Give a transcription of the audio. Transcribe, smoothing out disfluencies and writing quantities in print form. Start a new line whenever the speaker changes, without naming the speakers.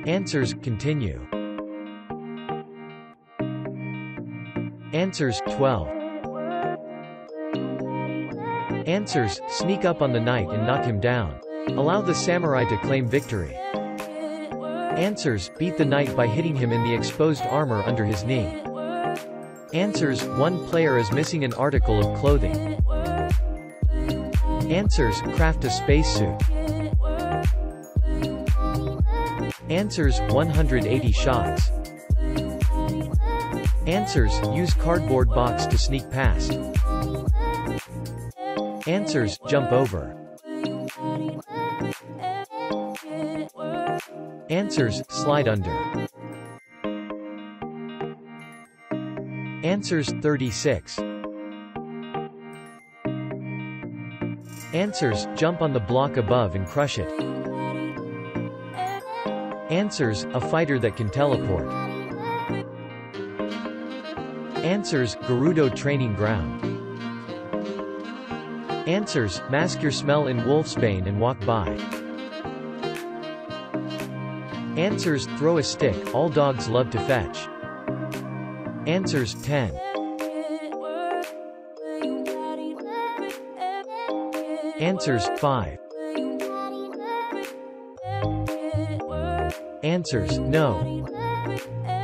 Answers, continue. Answers, 12. Answers, sneak up on the knight and knock him down. Allow the samurai to claim victory. Answers, beat the knight by hitting him in the exposed armor under his knee. Answers, one player is missing an article of clothing. Answers, craft a spacesuit. Answers, 180 shots. Answers, use cardboard box to sneak past. Answers, jump over. Answers, slide under. Answers, 36. Answers, jump on the block above and crush it. Answers, a fighter that can teleport. Answers, Gerudo training ground. Answers, mask your smell in Wolfsbane and walk by. Answers, throw a stick, all dogs love to fetch. Answers, 10. Answers, 5. Answers, no.